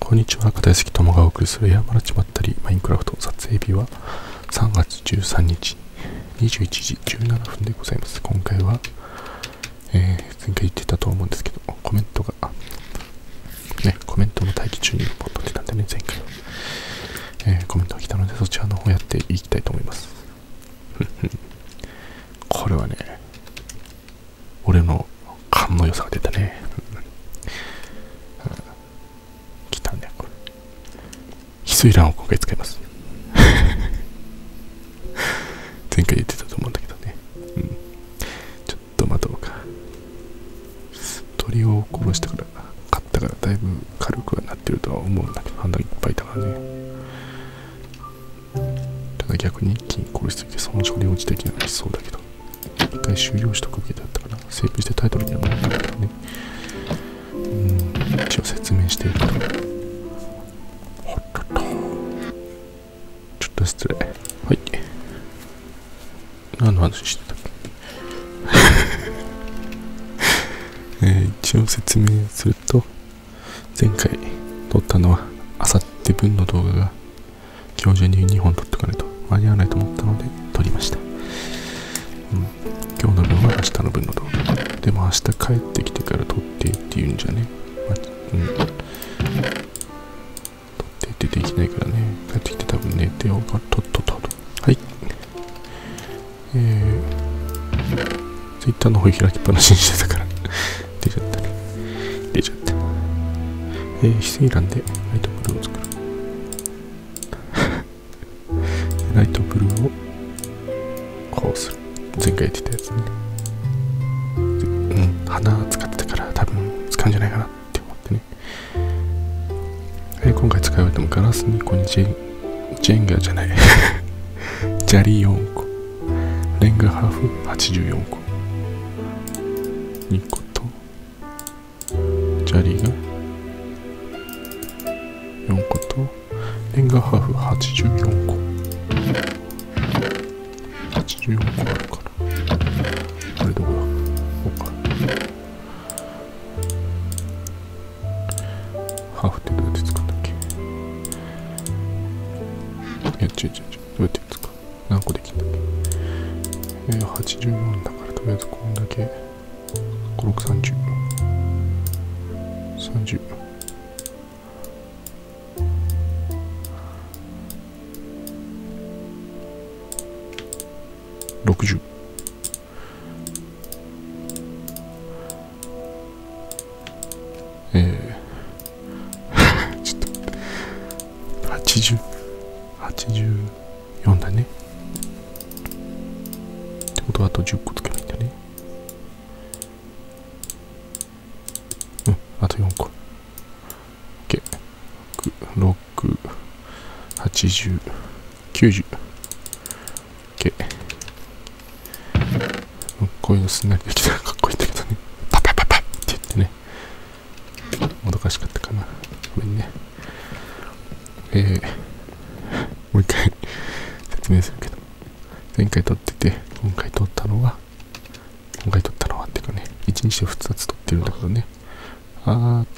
こんにちは、片石友がお送りする山らちまったりマインクラフト撮影日は3月13日21時17分でございます。今回は、前回言ってたと思うんですけど、コメントの待機中にポッと出たんでね、前回は、コメントが来たのでそちらの方やっていきたいと思います。これはね、俺の勘の良さが出たね。来たね、これ。翡翠卵を今回使います。前回言ってたと思うんだけどね。ちょっと待とうか。鳥を殺してから買ったからだいぶ軽くはなってるとは思うんだけど、判断いっぱいいたからね。ただ逆に一気に殺しすぎてその処理落ち的なのしそうだけど、一回終了しとくべきだったからセーブしてタイトルにはなったんだけどね。一応説明していくと、ちょっと失礼。はい、何の話してたっけ。一応説明すると、前回撮ったのはあさって分の動画が今日中に2本撮っておかないと間に合わないと思ったので撮りました。今日の分は明日の分の動画でも明日帰ってきてから撮ってっていうんじゃね、撮ってってできないからね。帰ってきて多分寝てようか。とっとと。はい、Twitter の方開きっぱなしにしてたから出ちゃったね。翡翠卵でライトブルーを作る。ライトブルーをこうする。前回言ってたやつね。花使ってたから多分使うんじゃないかなって思ってね。今回使い終えてもガラス2個にジェンガじゃない砂利4個、レンガハーフ84個、2個と砂利が4個とレンガハーフ84個84個あるかな。あれどこだ、こうか。ハーフってどうやって作るんだっけ。どうやって作る、何個できるんだっけ。84だからとりあえずこんだけ5630 30 60ちょっと84だね。ってことはあと10個つけばいいんだね。あと4個。6、80、90。こういうのすんなりできたらかっこいいんだけどね。パパパパって言ってね。もどかしかったかな。ごめんね。もう一回説明するけど、前回撮ってて、今回撮ったのはっていうかね、1日で2つ撮ってるんだけどね。本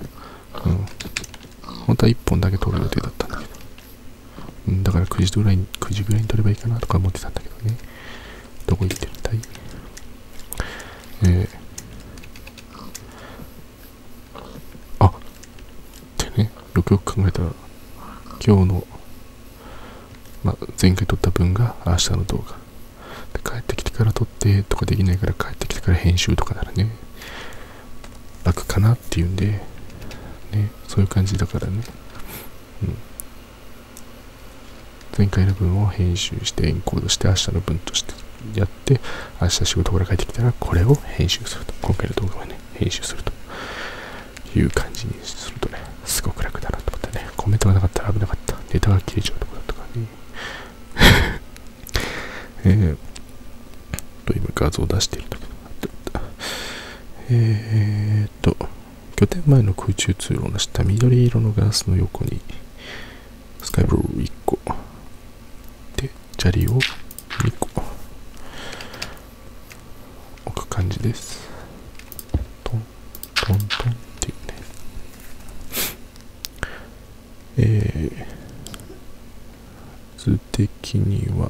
当は1本だけ撮る予定だったんだけど、だから9時ぐらいに撮ればいいかなとか思ってたんだけどね。どこ行ってるんだい。ってね、よくよく考えたら、今日の、前回撮った分が明日の動画で、帰ってきてから撮ってとかできないから、帰ってきてから編集とかならね、楽かなっていうんでね、そういう感じだからね。前回の分を編集してエンコードして明日の分としてやって、明日仕事から帰ってきたらこれを編集すると、今回の動画はね編集するという感じにするとね、すごく楽だなと思ったね。コメントがなかったら危なかった。ネタが切れちゃうとこだったからね。今画像を出していると拠点前の空中通路の下、緑色のガラスの横にスカイブルー1個で砂利を2個置く感じです。トントントンっていうね。 図的には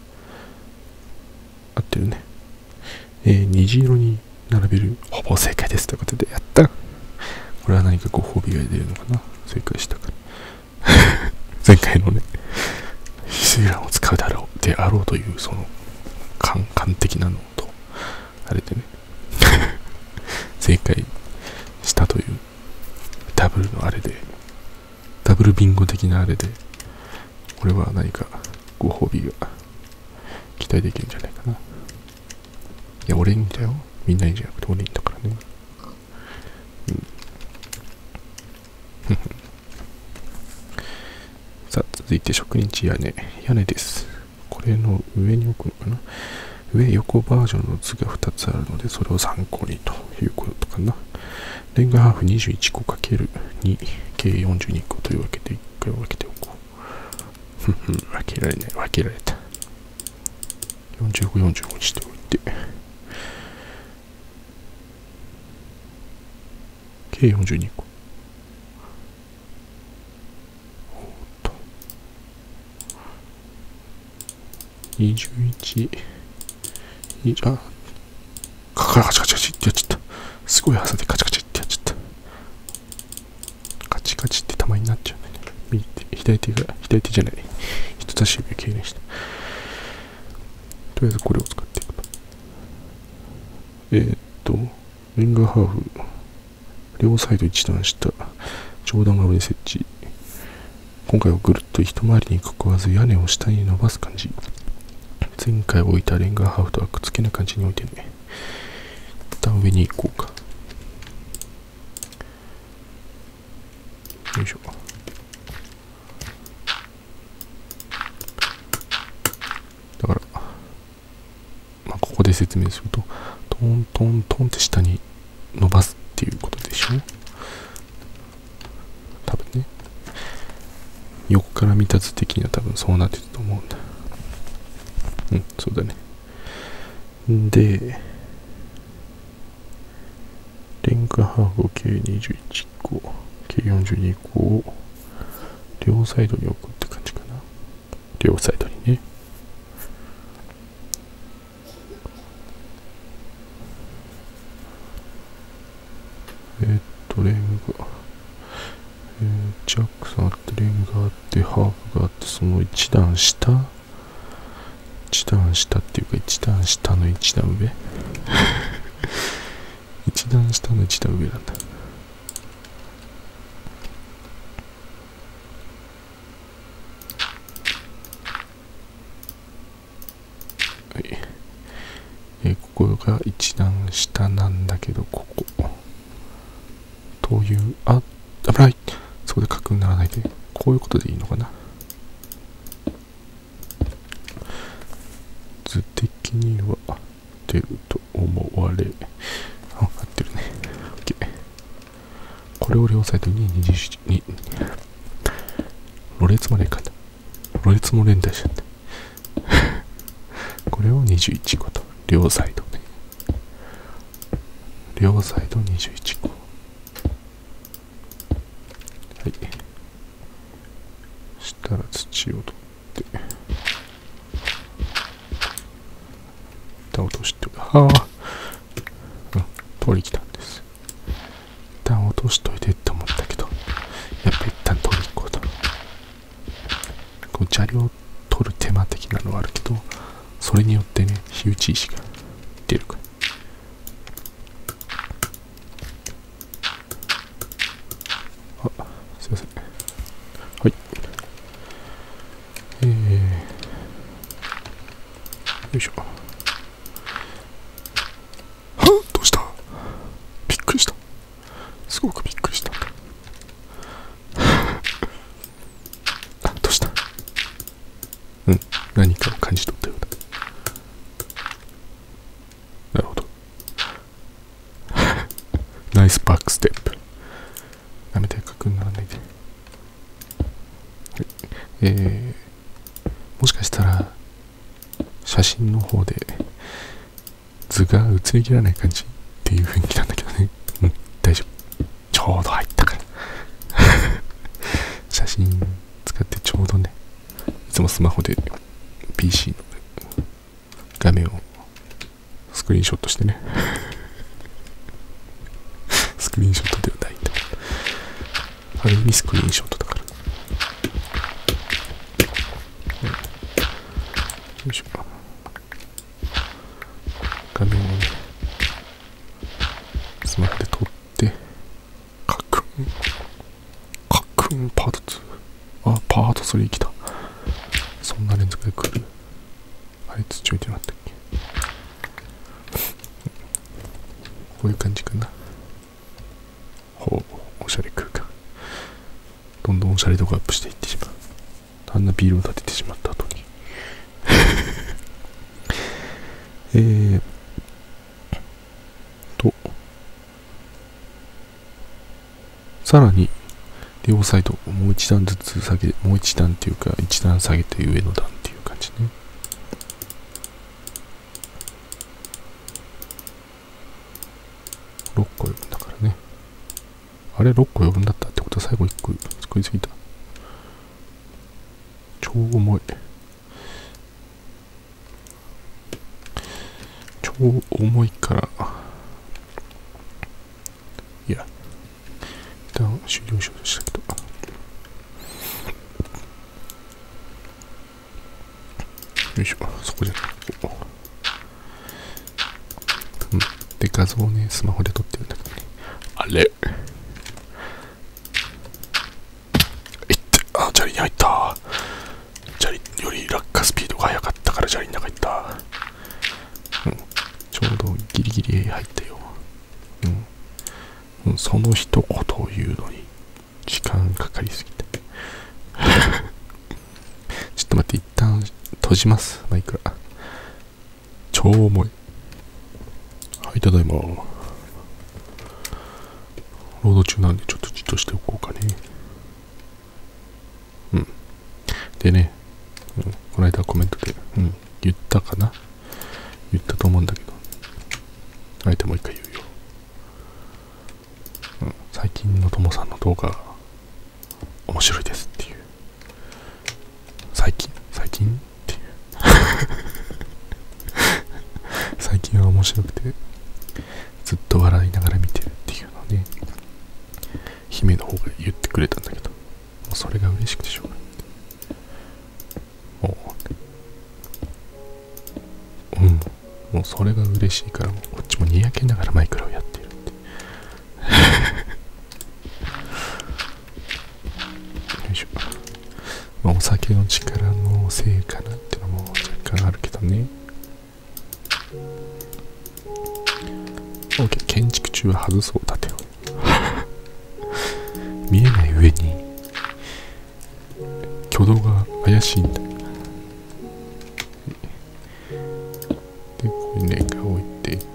合ってるね。虹色に並べる。ほぼ正解ですということで、やった。これは何かご褒美が出るのかな。正解したから前回のね、翡翠蘭を使うであろうというその完璧なのとあれでね正解したというダブルのあれで、ダブルビンゴ的なあれで、これは何かご褒美が期待できるんじゃないかな。いや、俺にだよ。みんなにじゃなくて俺にだからね。さあ、続いて食日屋根です。これの上に置くのかな。上横バージョンの図が2つあるので、それを参考にということかな。レンガハーフ21個 ×2 計42個というわけで1回分けておこう。分けられない。分けられた。45、45にしておいて。計42個。21、カチカチってやっちゃった。すごい朝でカチカチってやっちゃった。カチカチってたまになっちゃうんだね。右手、左手じゃない。人差し指を敬礼した。とりあえずこれを使っていくと。レンガハーフ。両サイド一段下。上段側に設置。今回はぐるっと一回りにかかわず屋根を下に伸ばす感じ。前回置いたレンガハーフとはくっつけない感じに置いてるね。一旦上に行こうか。よいしょ。だから、ここで説明すると、トントントンって下に伸ばすっていうことでしょ。多分ね。横から見た図的には多分そうなってると思うんだ。そうだね。で、レンガハーフを計21個、計42個を両サイドに置くって感じかな。両サイドにね。レンガ、ジャックさんあって、レンガあって、ハーフがあって、その一段下っていうか、一段下の一段上一段下の一段上なんだ。はい。ここが一段下なんだけど、ここという、危ない。そこで角にならないで、こういうことでいいのかな。図的には合ってると思われ、合ってるね。OK。これを両サイドに20、ろれつまでいかんだ。ろれつも連打しちゃった。これを21個と、両サイドね。両サイド21個。はい。したら土を取って、落として、取り来たんです。一旦落としといてって思ったけど、やっぱ一旦取り行こうと。こう砂利を取る手間的なのはあるけど、それによってね、火打ち石が出るから。すいません。はい。よいしょ。どうした？びっくりした。すごくびっくりした。どうした？何かを感じ取ったようだ。なるほど。ナイスバックステップ。やめて、角にならないで。もしかしたら写真の方で図が映りきらない感じっていう雰囲気なんだけどね。大丈夫。ちょうど入ったから。写真スマホで PC の画面をスクリーンショットしてねスクリーンショットではないんだ、ある意味スクリーンショットだから、よいしょ、画面をねスマホで撮ってカクンパート2、あパート3来た、そんな連続で来る、あれちょいてなったっけ、こういう感じかな。ほう、おしゃれ空間、どんどんおしゃれ度がアップしていってしまう、あんなビールを立ててしまった後にさらに両サイドもう一段ずつ下げ、もう一段っていうか一段下げて上の段っていう感じね。6個余分だからね。あれ6個余分だったってことは最後1個作りすぎた。超重い。超重いから、いや、一旦終了しようとしたけど。よいしょ、そこじゃない。で、画像をね、スマホで撮ってるんだけどね。あれ砂利に入った。砂利より落下スピードが速かったから砂利の中に入った。ちょうどギリギリ入ったよ。その一言を言うのに時間かかりすぎた。ちょっと待って、一旦閉じます、マイクラ。超重い。はい、ただいま。ロード中なんでちょっとじっとしておこうかね。でね、この間コメントで、言ったかな、言ったと思うんだけど、あえてもう一回言うよ。最近のともさんの動画面白いですっていう。最近っていう最近は面白くてずっと笑いながら見てるっていうのをね、姫の方が言ってくれたんだけど、もうそれが嬉しくてしょうがない。もうそれが嬉しいから、もうこっちもにやけながらマイクラをやってるってよいしょ。まあお酒の力のせいかなってのも若干あるけどね。 OK、 建築中は外そう立てを見えない上に挙動が怪しいんだ。で、これねが置いていって、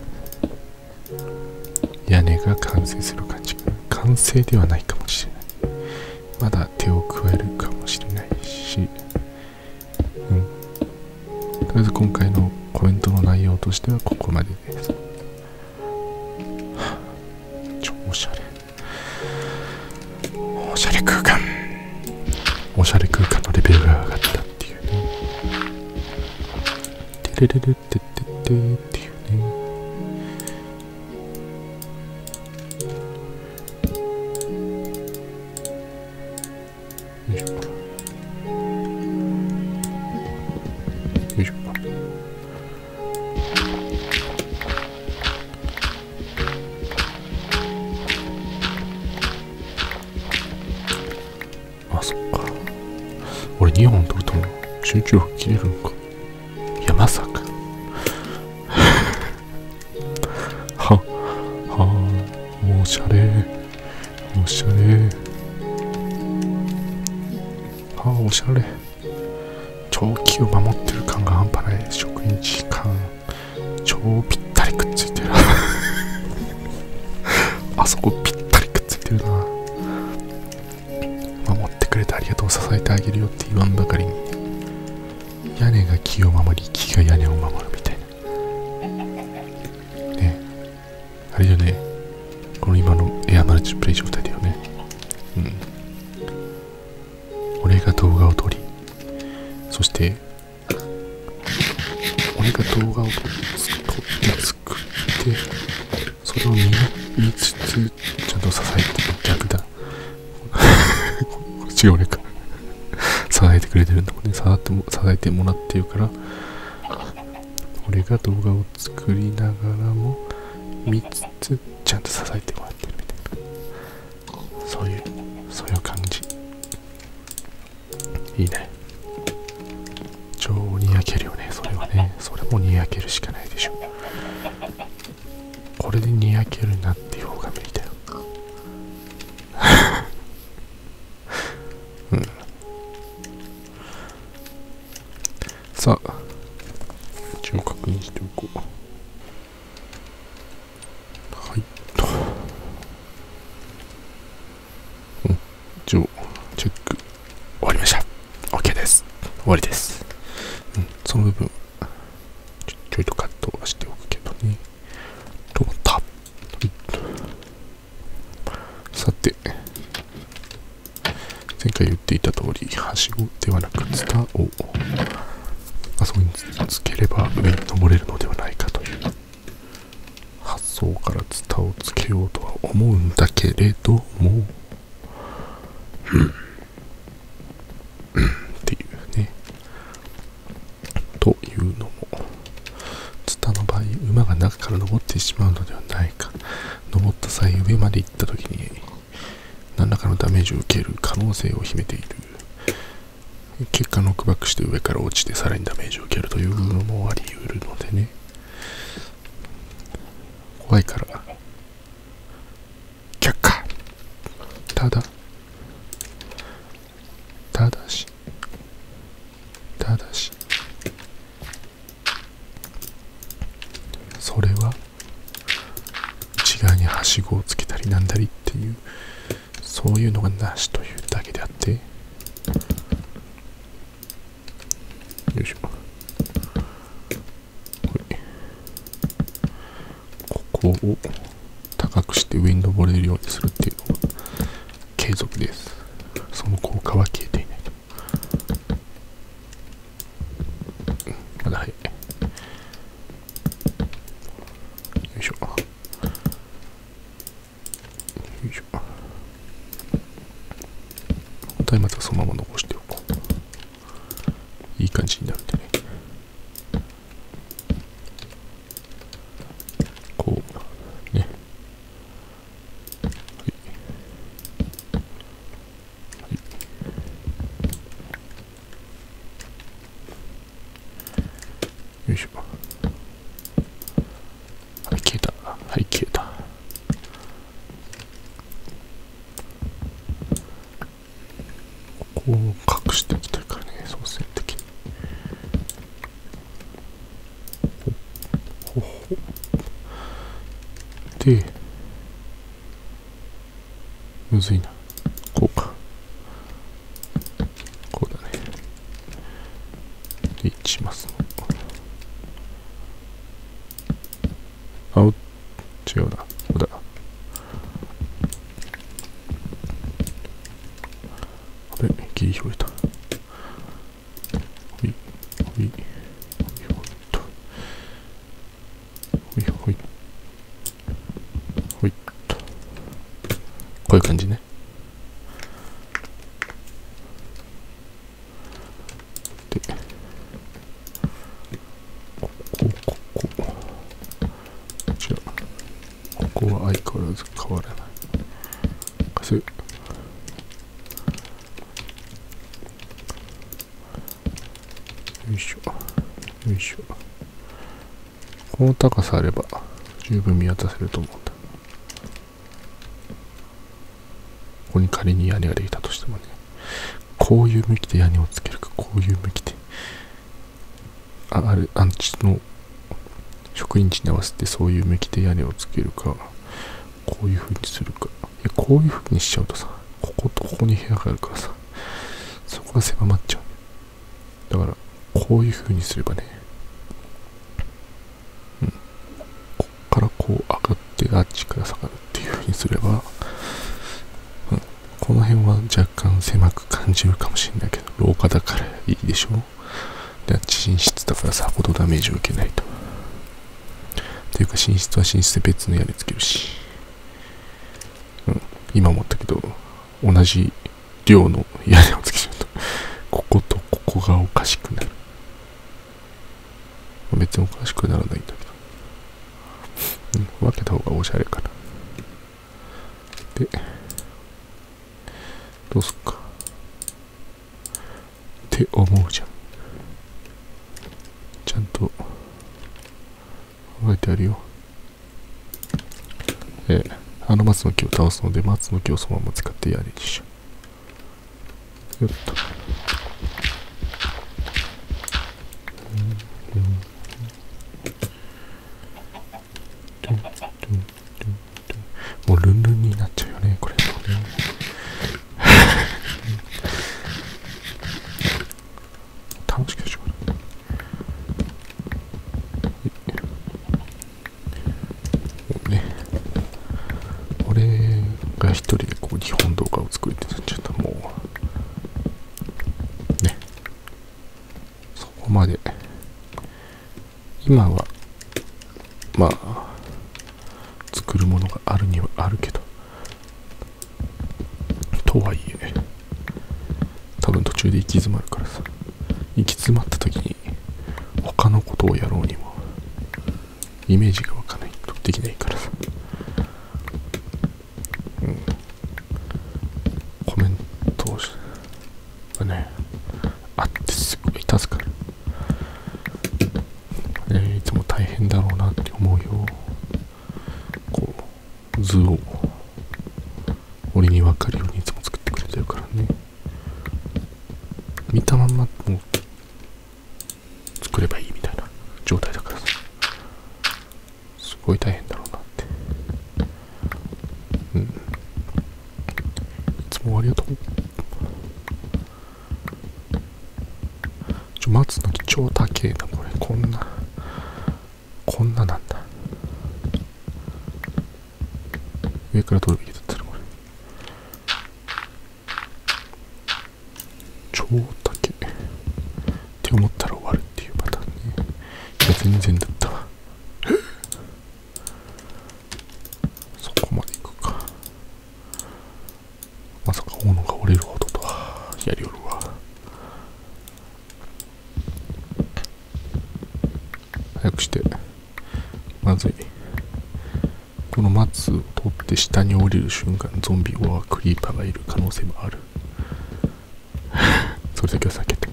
屋根が完成する感じかな。完成ではないかもしれない。まだ手を加えるかもしれないし、とりあえず今回のコメントの内容としてはここまでです。超おしゃれ。おしゃれ空間。おしゃれ空間のレベルが上がったっていうね。テレレレテテテっていうね。よいしょ。よいしょ。あ、そっか。俺2本取ると集中力切れるのか。いや、まさか。おしゃれ。おしゃれ。おしゃれ。長期を守ってる感が半端ない。職員時間超ぴったりくっついてる。あそこぴったりくっついてるな。守ってくれてありがとう、支えてあげるよって言わんばかりに、屋根が木を守り、木が屋根を守るみたいなね。あれよね、この今のエアマルチプレイ状態だよね。俺が動画を撮り、 そして俺が動画を撮って作ってそれを見つつちゃんと支えて逆だ違う俺か支えてくれてるんだもんね。支えてもらってるから俺が動画を作りながらも見つつちゃんと支えてもらってるみたいな、そういう感じ。いいね。超にやけるよね。それはね、それもにやけるしかないでしょ。これでにやけるなっていう方が無理だようん、さあ一応確認しておこう。はい一応チェック終わりました。 OK です。終わりです。その部分ちょいとカットはしておくけどねと思った。さて前回言っていた通りはしごではなくツタをあそこにつければ上に登れるのではないかという発想からツタをつけようとは思うんだけれどもっていうね。というのもツタの場合馬が中から登ってしまうのではないか、登った際上まで行った時に何らかのダメージを受ける可能性を秘めている。結果ノックバックして上から落ちてさらにダメージを受けるというのもあり得るのでね、怖いから却下。ただしそれは内側にはしごをつけたりなんだりっていうそういうのがなしというだけであって、よいしょ、ここを高くして上に登れるようにするっていうのは継続です。その効果は消えていない。まだ早い。よいしょよいしょ。本体またそのまま残しておこう。いい感じになるんでね。こうね。よいしょ。はい、消えた。はい、消えた。ここを隠してきてるからね、操作的に。ほほで、むずいな。こうか。こうだね。で、一致しますの。違うな。ここだ。あれ、ギリ拾えた。ほい、ほい、ほい、ほいと。ほい、ほい。ほいと。こういう感じね。で、ここは相変わらず変わらない。貸す。よいしょ。よいしょ。この高さあれば十分見渡せると思うんだ。ここに仮に屋根ができたとしてもね、こういう向きで屋根をつけるか、こういう向きでアンチの職員地に合わせてそういう向きで屋根をつけるか、こういう風にするか。こういう風にしちゃうとさ、こことここに部屋があるからさ、そこが狭まっちゃう。だからこういう風にすればね、こっからこう上がってあっちから下がるっていう風にすれば、この辺は若干狭く感じるかもしれないけど、廊下だからいいでしょ。 で、あっち寝室だからさほどダメージを受けないと。っていうか寝室は寝室で別の屋根つけるし、今思ったけど同じ量の屋根をつけちゃうとこことここがおかしくなる。別におかしくならないんだけど、分けた方がおしゃれかな。で、どうすっかって思うじゃん。ちゃんと考えてあるよ。松の木を倒すので、松の木をそのまま使って屋根にしよう。よっと。もうルンルンになっちゃうよね、これもね。楽しくしようね。俺が一人でこう日本動画を作るってなっちゃったらもうね、そこまで今はまあ作るものがあるにはあるけど、とはいえ多分途中で行き詰まるからさ、行き詰まった時に他のことをやろうにもイメージが湧かないとできないからさ、コメントがねあってすごい助かる。いつも大変だろうなって思うよ。こう図を俺に分かるようにいつも作ってくれてるからね。見たまんまもう作ればいいみたいな状態だからさ、すごい大変だろうなって。いつもありがとう。松の木超高えなこれ。こんななんだ。上から取るべきだったらこれ超高えって思ったら終わるっていうパターンね。いや全然だったわ。そこまでいくか。まさか斧が折れるほどとはやりよるわ。早くして。まずい。この松を取って下に降りる瞬間、ゾンビはクリーパーがいる可能性もある。それだけは避けて。はい。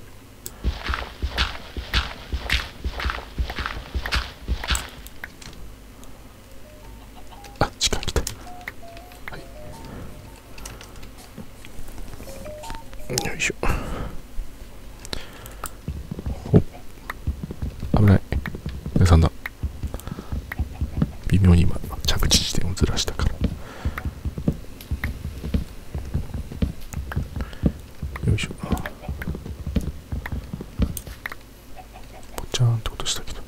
あ、時間来た。はい。よいしょ。ほっ。危ない。姉さんだ。微妙に今着地地点をずらしたから。よいしょ。ぽちゃーんってことしたけど、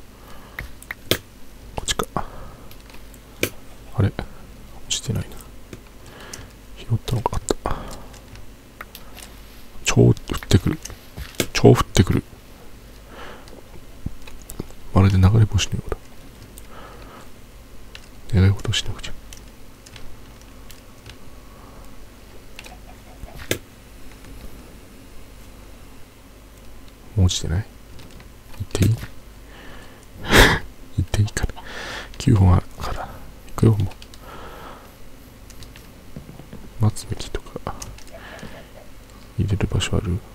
こっちか。あれ落ちてないな。拾ったのかあった。超降ってくる。超降ってくる。まるで流れ星のようだ。願い事をしなくちゃ。もう落ちてない？行っていい？行っていいから。9本あるから。行くよ、もう。松の木とか入れる場所ある？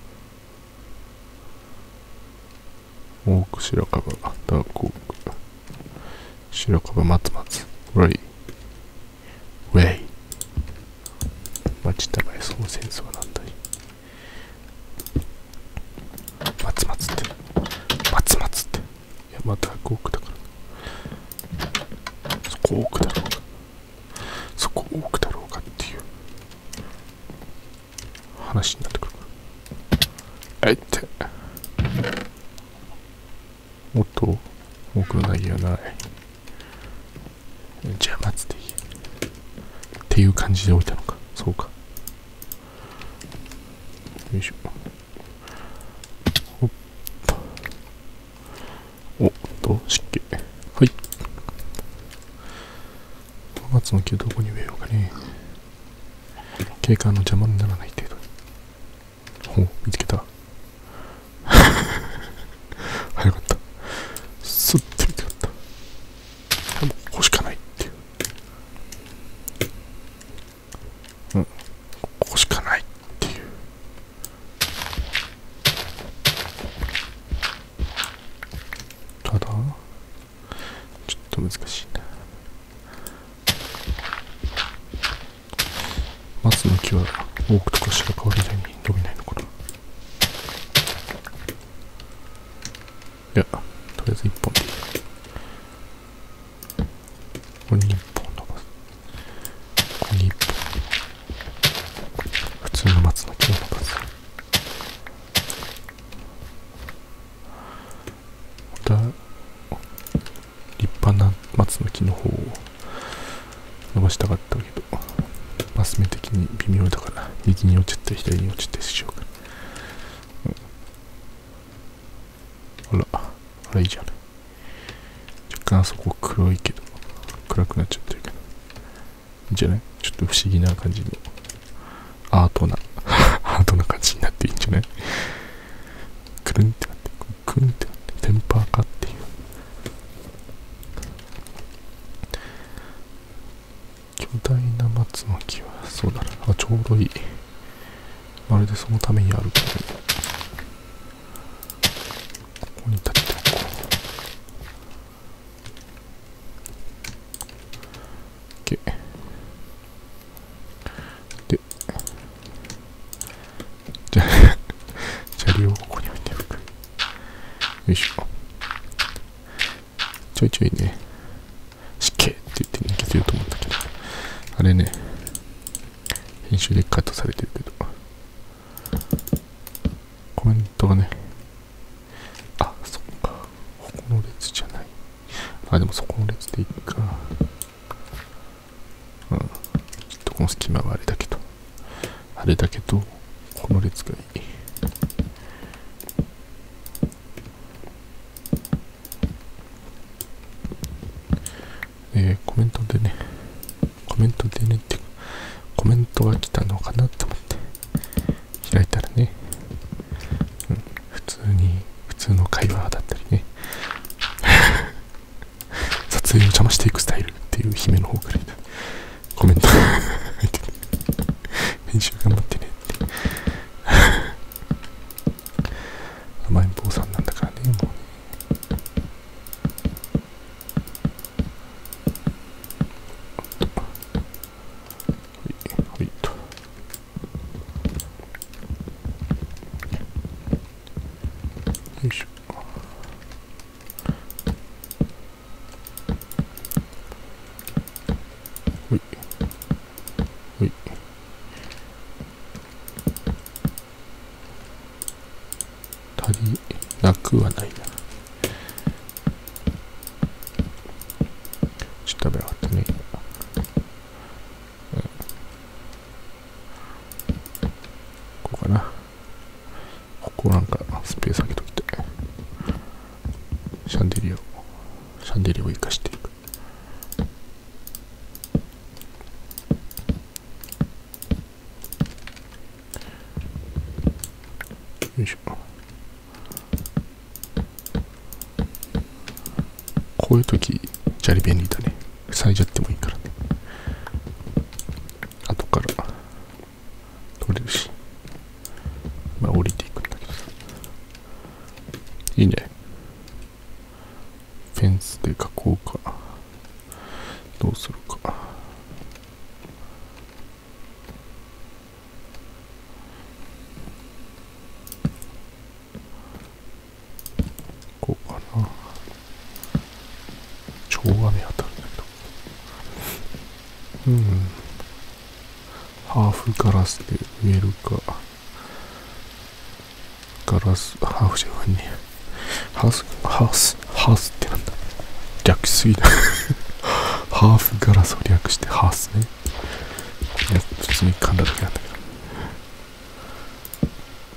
オーク、白樺、ダークオーク、白樺、松ウェイ。ウェイ。町田がそのセンスはなんだい？松って。いや、またダークオークだから。そこオークだろうかっていう話になってくる。あいって。もっと多くの凪はない。じゃあ松でいいっていう感じで置いたのか。そうか。 よいしょ。おっと。おっと、湿気。はい。松の木をどこに植えようかね。景観の邪魔にならない程度に。お、見つけた。早かった。スッて見つかった。でも、ここしかないっていう。うん。ここしかないっていう。ただ、ちょっと難しいな。松の木は多くとか白川みたいに伸びないのかな。いや、とりあえず1本でいい。ここに1本伸ばす。ここに1本。普通の松の木を伸ばす。また、立派な松の木の方を伸ばしたかったけど、マス目的に微妙だから右に落ちて左に落ちてしようか、うん、あらいいじゃない。若干あそこ黒いけど暗くなっちゃってるけどいいんじゃない。ちょっと不思議な感じのアートな感じになっていいんじゃない。くるんってなってくるんってなってテンパーかっていう。巨大な松の木はそうだな。あ、ちょうどいい。まるでそのためにあるから、ここに立てておこう。OK。で、砂利をここに置いておく。よいしょ。ちょいちょいね、湿気って言って消せると思ったけど、あれね、編集でカットされてるけど、コメントがね、あ、そっか、ここの列じゃない。あ、でもそこの列でいいか。うん。ちょっとこの隙間はあれだけど、この列がいい。コメントでねってコメントが来たのかなと思って開いたらね、うん、普通の会話だったりね撮影を邪魔していくスタイルっていう姫の方からコメント入ってて編集頑張ってねって甘えん坊さんなんだからね、もうね。よいしょ。ほいほい。足りなくはないな。ちょっと食べなかったね。ここかな。ここなんかスペース空けときて、シャンデリアを生かしていく。よいしょ。こういう時砂利便利だね。塞いじゃってもいいからね。後から取れるし、まあ降りていくんだけどさ。いいね。フェンスで囲うかどうするか。こうかな。超雨当たるんだけど。ハーフガラスで植えるか。ガラス、ハーフじゃないね。ハースってなんだ。略しすぎだ。ハーフガラスを略してハースね。いや、普通に噛んだだけなんだけど。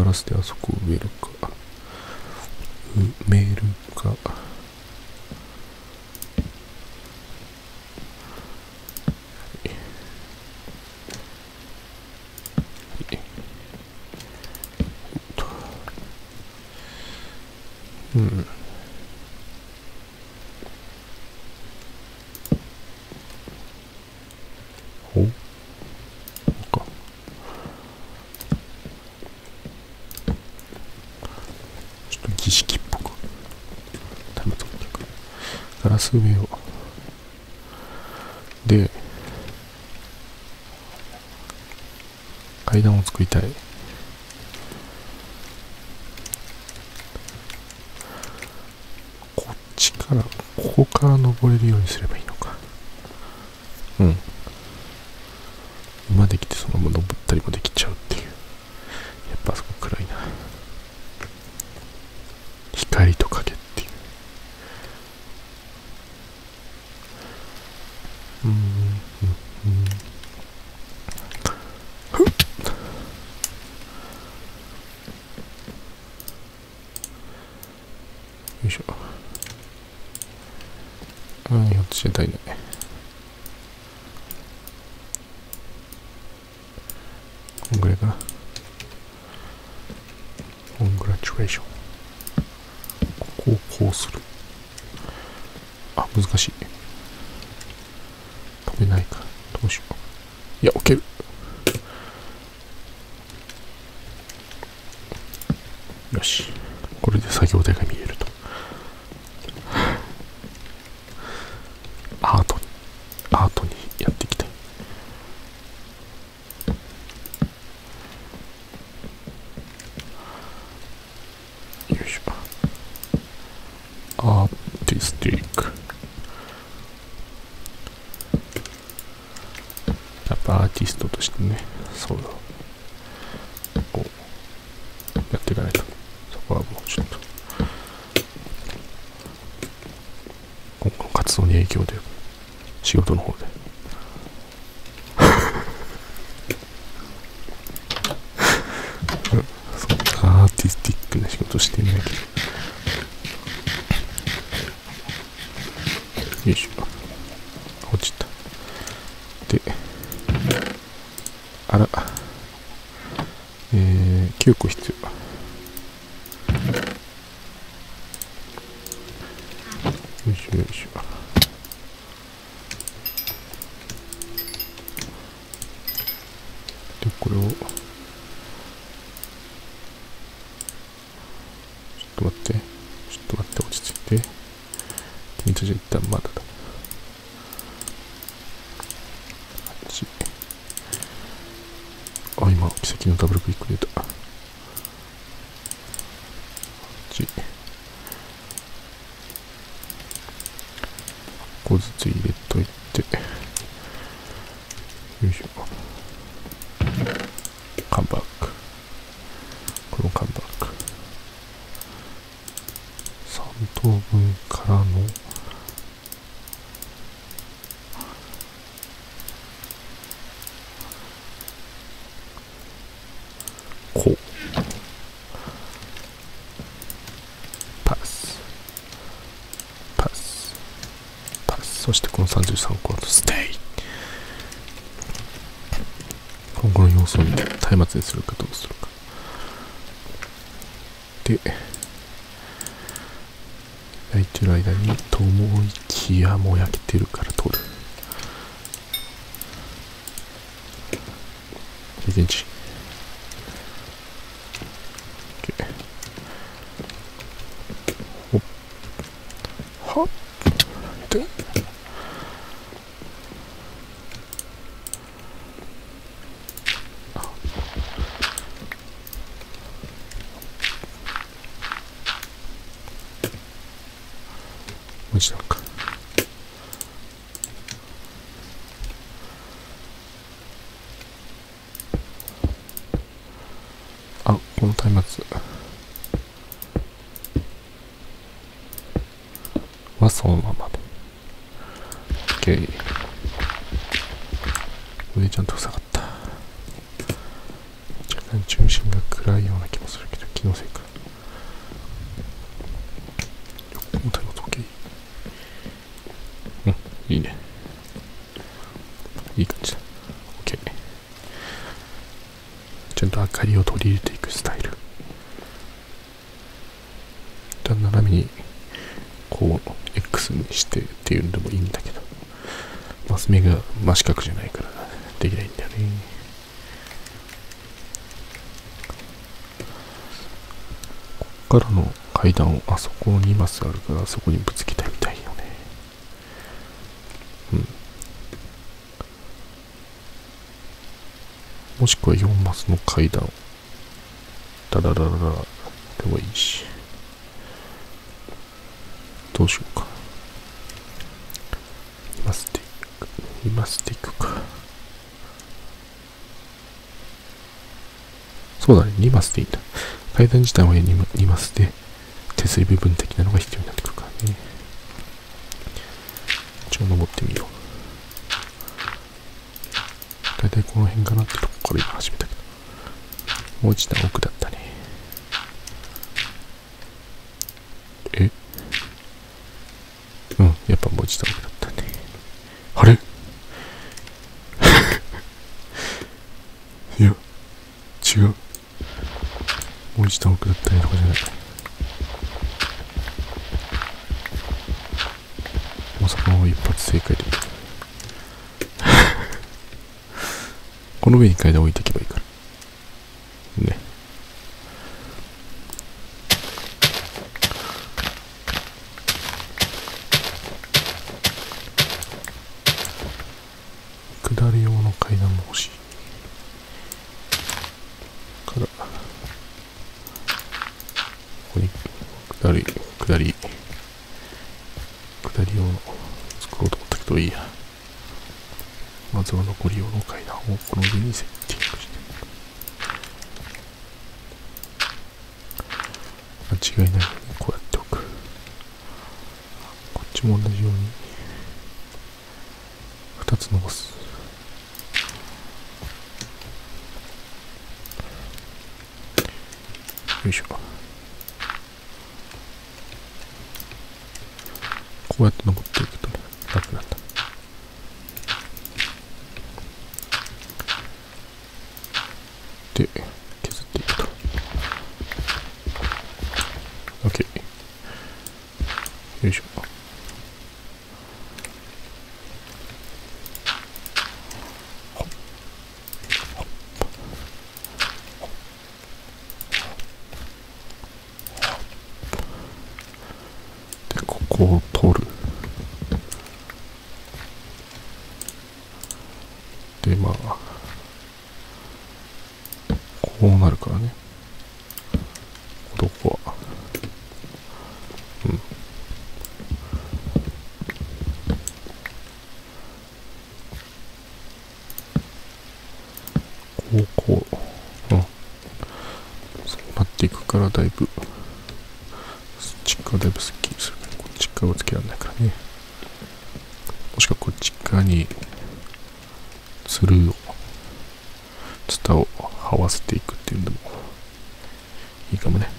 ラスであそこを埋めるか埋めるか。うん。おか。ちょっと儀式っぽく。タイム取っていく。ガラス上を。で、階段を作りたい。こっちから、ここから登れるようにすればいいのか。うん。馬できてそのまま登ったりもできちゃうっていう。やっぱあそこ暗いな。光と影っていう。よいしょ。ひょっとして足りない。こんぐらいかな。コングラチュレーション。ここをこうする。あ、難しい。飛べないか。どうしよう。いや、置ける。よし。これで作業台が見えると。アートにやっていきたい。よいしょ。アーティスティック。やっぱアーティストとしてね、そうだ。こう、やっていかないと。そこはもうちょっと。今後の活動に影響で、仕事の方で。そうアーティスティックな仕事してんだけど。よいしょ。落ちた。で、あら、9個必要。よいしょよいしょ。で、これを、ちょっと待って、落ち着いて。君たち一旦まだだ。あ、今、奇跡のダブルクリック出た。1個ずつ入れといて。よいしょ。カンバック。このカンバック。3等分からのこうパスそしてこの33個のステイ。今後の様子を見て松明にするかどうするかで、焼いてる間にと思いきやもう焼けてるから取る。2センチ。はっでマジなんかこの松明はそのままで OK。 これでちゃんと塞がった。じゃ中心が暗いような気もするけど、気のせいか。重たいの時計。いいね。いい感じだ。OK。ちゃんと明かりを取り入れていくスタイル。斜めにこう X にしてっていうのでもいいんだけど、マス目が真四角じゃないからできないんだよね。こっからの階段をあそこに2マスあるからそこにぶつけたいみたいよね。もしくは4マスの階段ダララララでもいいし、どうしようか。2マスでいくか。そうだね、2マスでいいんだ。階段自体は2マスで手すり部分的なのが必要になってくるからね。一応登ってみよう。だいたいこの辺かなってとこから今始めたけど、もう一段奥だったね。やっぱもう一段奥だったね。あれいや、違う。もう一段奥だったねとかじゃない。まさかの一発正解でこの上に階段置いていけばいいからね。下り用の階段も欲しいから、ここに下り用の作ろうと思ったけどいいや。まずは残り用の階段をこの上にセッティングして、間違いないようにこうやっておく。こっちも同じように2つ伸ばす。よいしょ。こうやって登っていくとね、楽なんだ。で、削っていくと。OK。よいしょ。で、ここを通る。で、まあ、こうなるからね。どこは。こう。そうなっていくからだいぶ、そっち側だいぶスッキリするけど、こっち側はつけられないからね。もしくはこっち側に、ツタを這わせていくっていうのもいいかもね。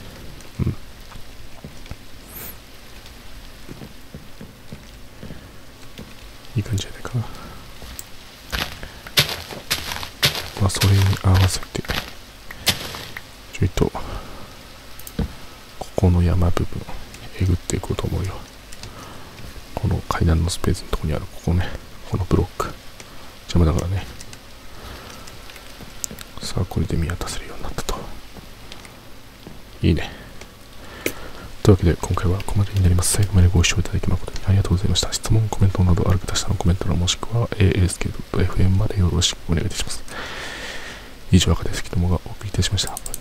いい感じじゃないかな。まあそれに合わせてちょいとここの山部分えぐっていこうと思うよ。この階段のスペースのところにあるここね、このブロック邪魔だからね。さあこれで見渡せるようになったと。いいね。というわけで今回はここまでになります。最後までご視聴いただき誠にありがとうございました。質問、コメントなどある方下のコメント欄もしくは ASK.FM までよろしくお願いいたします。以上、赤ですけどもがお送りいたしました。